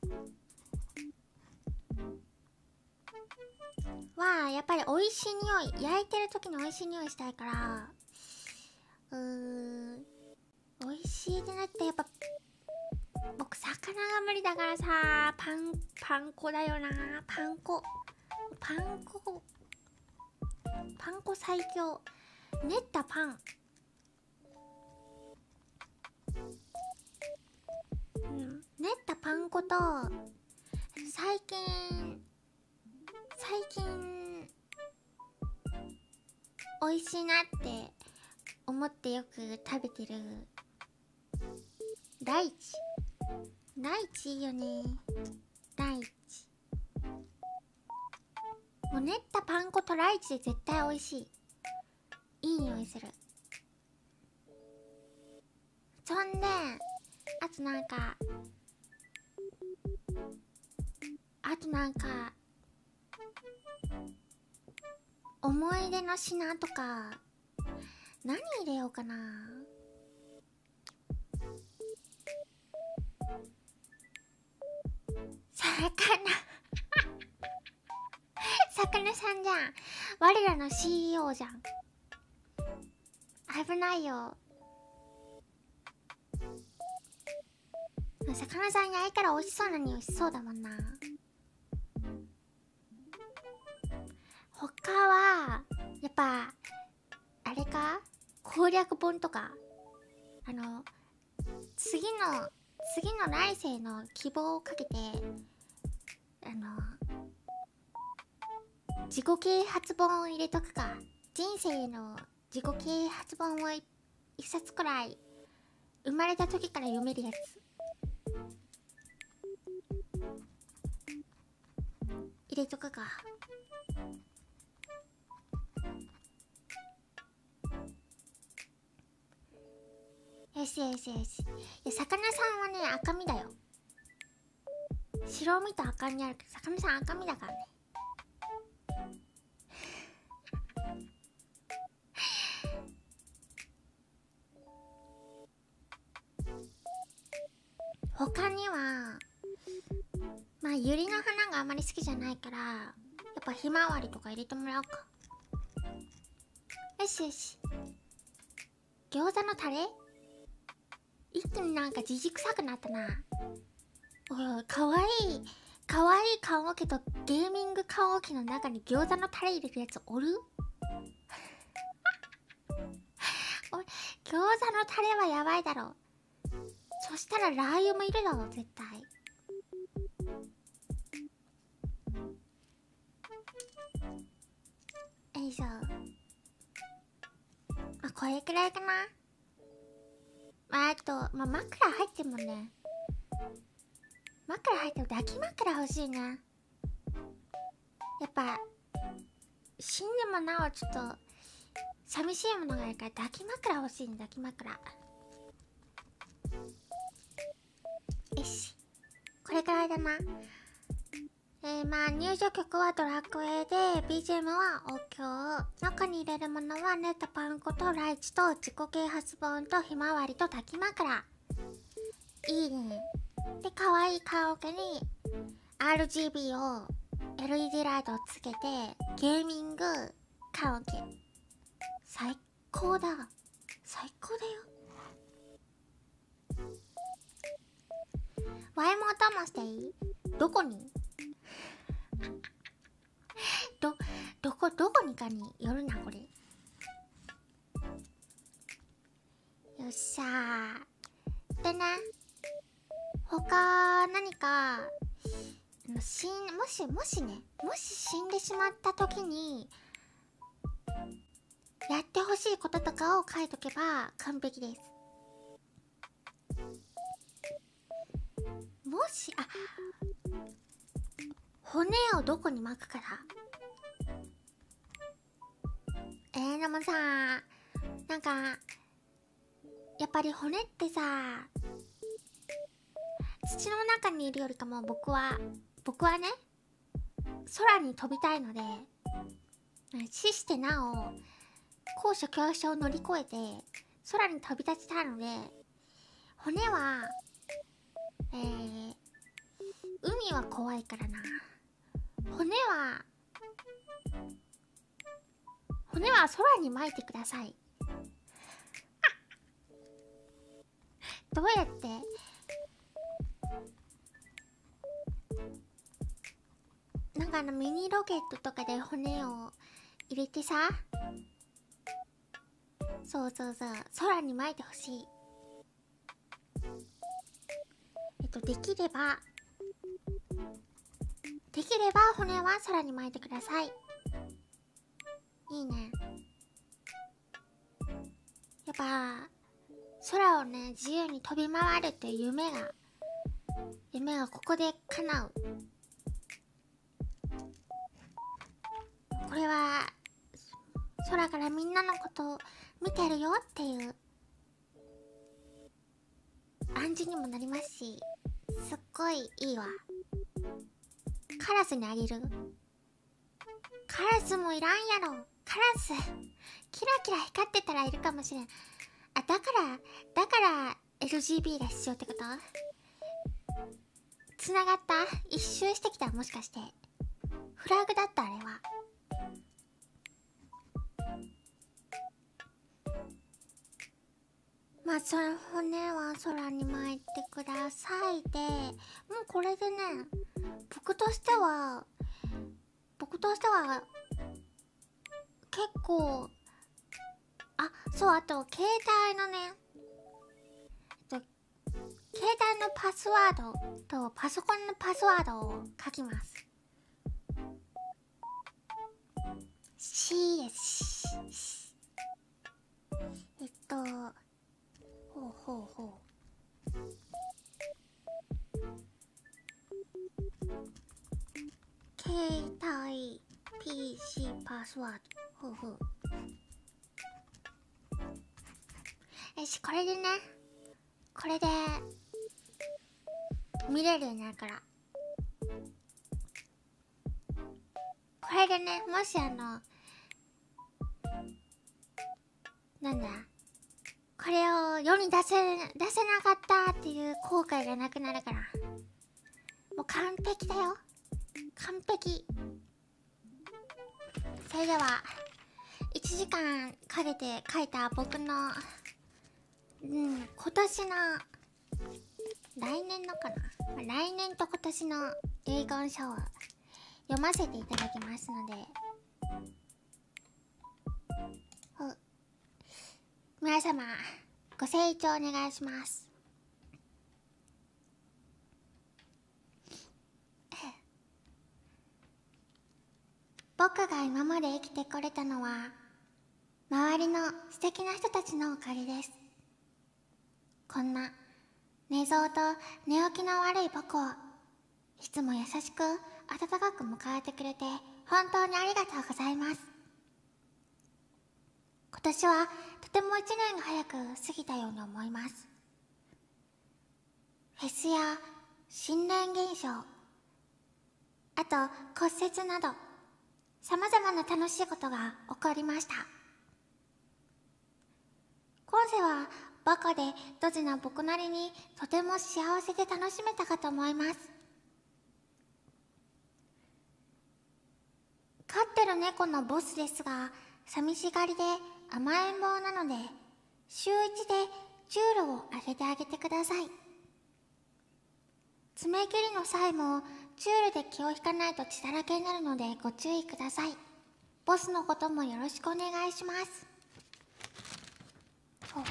はやっぱり美味しい匂い、焼いてる時に美味しい匂いしたいから、うー美味しいってなって、やっぱ僕魚が無理だからさ、パンパン粉だよな。パン粉パン粉パン粉最強。練ったパン、うん、練ったパン粉と、最近最近美味しいなって思ってよく食べてるライチ。ライチいいよね。ライチもう練ったパン粉とライチで絶対美味しい。いい匂いする。そんであとなんかあとなんか思い出の品とか何入れようかな。魚魚さんじゃん。我らの シーイーオー じゃん。危ないよ。魚さん焼いたら美味しそうな匂いしそうだもんな。他はやっぱあれか、攻略本とか、あの次の次の来世の希望をかけて、あの自己啓発本を入れとくか。人生の自己啓発本を一冊くらい生まれた時から読めるやつ入れとくか。よしよしよし。いや魚さんはね赤身だよ。白身と赤身あるけど、魚さん赤身だからね。他にはまあユリの花があまり好きじゃないから、やっぱひまわりとか入れてもらおうか。よしよし。餃子のタレ一気になんかじじくさくなったな。おいおい、かわいいかわいい棺桶とゲーミング棺桶の中に餃子のタレ入れるやつおるおい、餃子のタレはやばいだろ。そしたらラー油もいるだろ絶対。よいしょ。まあこれくらいかな。まああと、まあ、枕入ってもね、 枕入ってる抱き枕欲しいね。やっぱ死んでもなおちょっと寂しいものがあるから抱き枕欲しいね。抱き枕。よし、これくらいだな。えー、まあ入場曲はドラクエで ビージーエム はお経、中に入れるものは練ったパン粉とライチと自己啓発本とひまわりと抱き枕。いいね。で可愛いカラオケに アールジービー を エルイーディー ライトをつけてゲーミングカラオケ。最高だ。最高だよ。ワイもお供していい？どこにど、どこ、どこにかによるな、これ。よっしゃー。でね、他何か、死ん、もし、もしね、もし死んでしまった時に、やってほしいこととかを書いとけば完璧です。もし、あ、骨をどこに巻くから。えー、でもさ、なんかやっぱり骨ってさ、土の中にいるよりかも僕は僕はね、空に飛びたいので、死してなお高所恐怖症を乗り越えて空に飛び立ちたいので、骨はえー、海は怖いからな。骨は骨は空に巻いてください。どうやってなんかあのミニロケットとかで骨を入れてさ、そうそうそう、空に巻いてほしい。えっとできればできれば骨は空に巻いてください。いいね。やっぱ空をね、自由に飛び回るっていう夢が夢がここで叶う。これは空からみんなのことを見てるよっていう暗示にもなりますし、すっごいいいわ。カラスにあげる。カラスもいらんやろ。カラスキラキラ光ってたらいるかもしれん。あ、だからだから エルジービー が必要ってこと？つながった？一周してきた？もしかしてフラグだった？あれはまあその骨は空に巻いてくださいで、もうこれでね、僕としては僕としては結構、あ、そう、あと携帯のね、えっと携帯のパスワードとパソコンのパスワードを書きます。 C です。えっとほうほうほう、携帯 ピーシー パスワード、ほうほう。よし、これでね、これで見れるようになるから。これでね、もしあのなんだ、これを世に出せ出せなかったっていう後悔がなくなるから、もう完璧だよ、完璧。それではいちじかんかけて書いた僕の、うん、今年の来年のかな、来年と今年の遺言書を読ませていただきますので、皆様ご清聴お願いします。僕が今まで生きてこれたのは周りの素敵な人たちのおかげです。こんな寝相と寝起きの悪い僕をいつも優しく温かく迎えてくれて本当にありがとうございます。今年はとても一年が早く過ぎたように思います。フェスや心霊現象、あと骨折などさまざまな楽しいことが起こりました。今世はバカでドジな僕なりにとても幸せで楽しめたかと思います。飼ってる猫のボスですが、寂しがりで甘えん坊なので週一でチュールをあげてあげてください。爪切りの際もチュールで気を引かないと血だらけになるのでご注意ください。ボスのこともよろしくお願いします。そう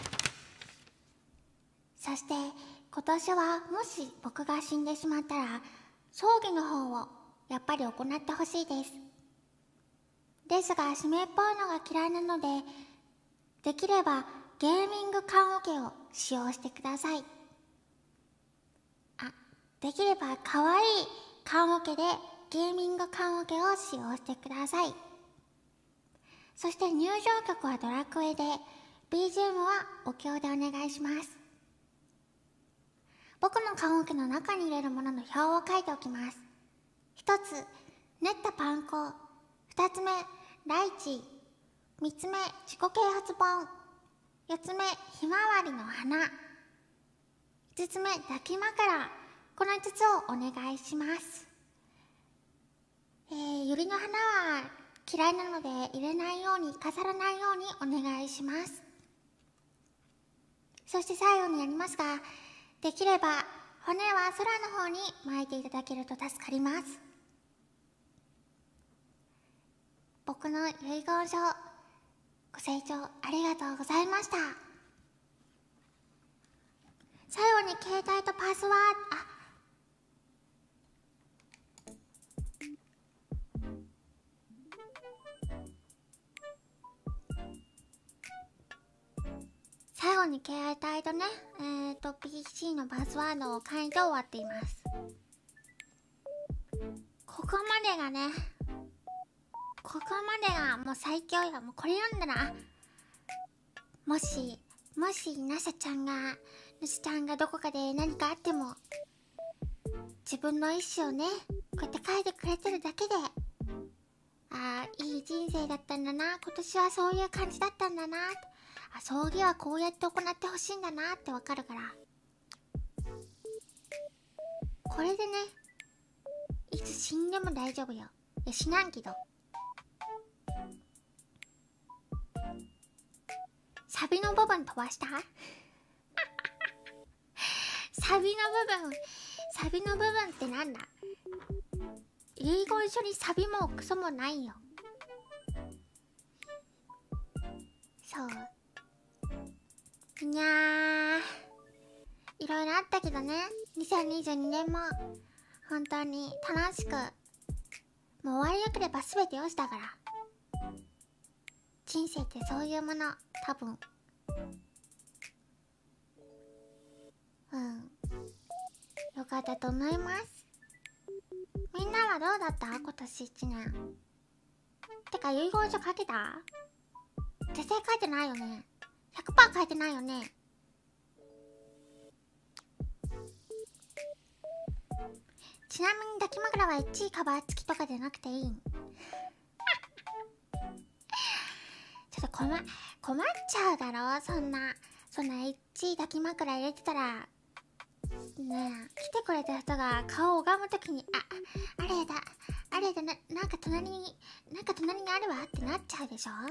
そして今年はもし僕が死んでしまったら葬儀の方をやっぱり行ってほしいです。ですが湿っぽいのが嫌いなので、できればゲーミング棺桶を使用してください。あ、できればかわいい棺桶でゲーミング棺桶を使用してください。そして入場曲はドラクエで、 ビージーエム はお経でお願いします。僕の棺桶の中に入れるものの表を書いておきます。ひとつ、練ったパン粉。ふたつめ、ライチ。みっつめ、自己啓発本。よっつめ、ひまわりの花。いつつめ、抱き枕。このいつつをお願いします。えー、百合の花は嫌いなので入れないように、飾らないようにお願いします。そして最後になりますが、できれば骨は空の方に巻いていただけると助かります。僕の遺言書、ご清聴ありがとうございました。最後に携帯とパスワード、あ、最後に携帯とね、えーと ピーシー のパスワードを書いて終わっています。ここまでがね、ここまでがもう最強よ。もうこれ読んだら、もしもしナシャちゃんがナシャちゃんがどこかで何かあっても、自分の意思をねこうやって書いてくれてるだけで、ああいい人生だったんだな、今年はそういう感じだったんだな、あ、葬儀はこうやって行ってほしいんだなってわかるから、これでねいつ死んでも大丈夫よ。いや死なんけど、サビの部分飛ばしたサビの部分サビの部分ってなんだ。遺言書にサビもクソもないよ。そういやー、いろいろあったけどね、にせんにじゅうにねんも本当に楽しく、もう終わりよければ全てよしだから。人生ってそういうもの、多分。うんよかったと思います。みんなはどうだった今年いちねん。てか遺言書書けた？絶対書いてないよね。 ひゃくパーセント 書いてないよね。ちなみに抱き枕はいちいカバー付きとかじゃなくていいん？ちょっと困困っちゃうだろ、そんなそんないちい抱き枕入れてたらねえ、来てくれた人が顔を拝むときに、あ、あれだあれだな、なんか隣になんか隣にあるわってなっちゃうでしょ。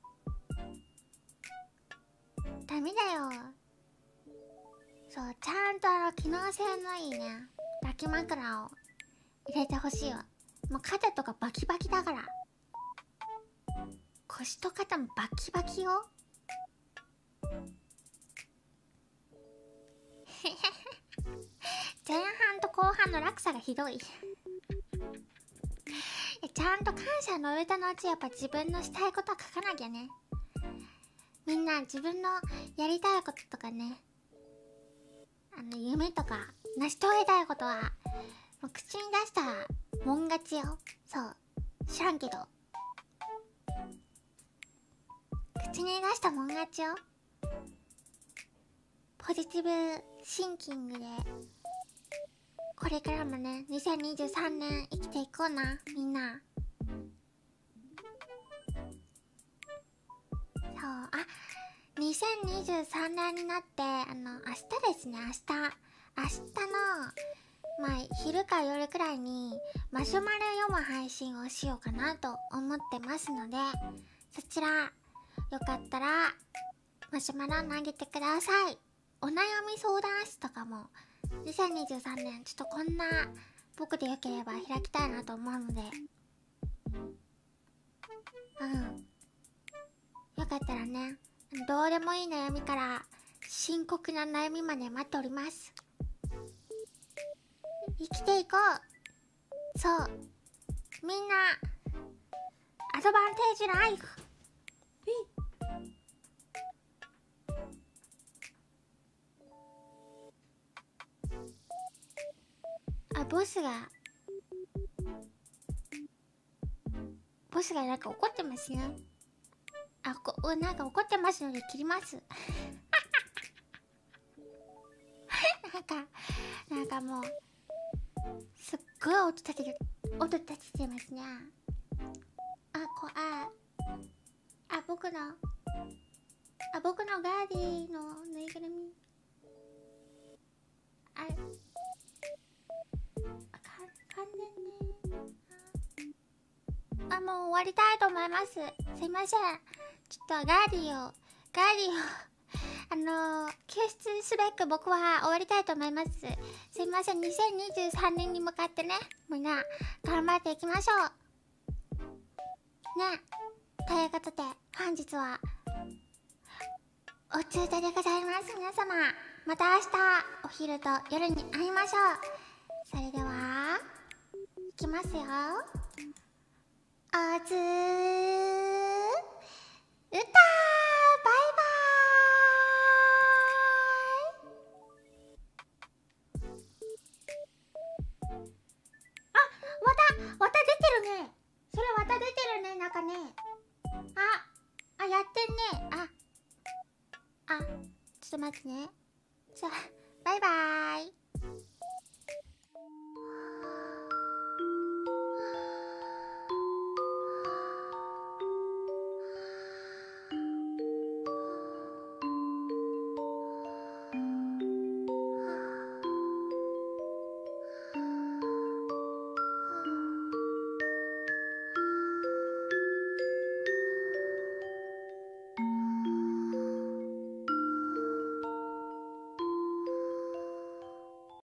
ダメだよ。そう、ちゃんとあの機能性のいいね抱き枕を入れてほしいわ。もう肩とかバキバキだから、腰と肩もバキバキよ前半と後半の落差がひどいちゃんと感謝の上たのうち、やっぱ自分のしたいことは書かなきゃね。みんな自分のやりたいこととかね、ああの夢とか成し遂げたいことはもう口に出したらもん勝ちよ。そう知らんけど口に出したもん勝ちよ。ポジティブシンキングでこれからもねにせんにじゅうさんねん生きていこうなみんな。そうあにせんにじゅうさんねんになってあの明日ですね明日明日のまあ昼か夜くらいにマシュマロ読む配信をしようかなと思ってますので、そちらよかったらマシュマロ投げてください。お悩み相談室とかもにせんにじゅうさんねんちょっとこんな僕でよければ開きたいなと思うので、うんよかったらね、どうでもいい悩みから深刻な悩みまで待っております。生きていこう。そうみんなアドバンテージライフ。あボスがボスがなんか怒ってますね。あこなんか怒ってますので切りますなんかなんかもうすっごい音立てて音立ててますね。あこああ僕のあ僕のガーディのぬいぐるみああかかんでんねあもう終わりたいと思います。すいませんちょっとガーディをガーディをあのー、救出すべく僕は終わりたいと思います。すいませんにせんにじゅうさんねんに向かってねみんな頑張っていきましょうね。ということで本日はおつうとでございます。皆様また明日お昼と夜に会いましょう。それではいきますよ。おつーうたーバイバーイ。あわたわた出てるね。それわた出てるねなんかね。ああやってんね。ああちょっと待ってね。じゃあバイバーイ。